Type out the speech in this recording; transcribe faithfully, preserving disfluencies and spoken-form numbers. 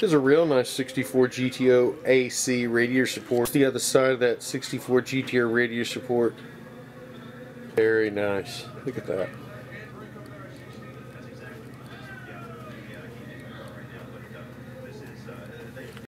This is a real nice sixty-four G T O A C radiator support. The other side of that sixty-four G T O radiator support. Very nice. Look at that.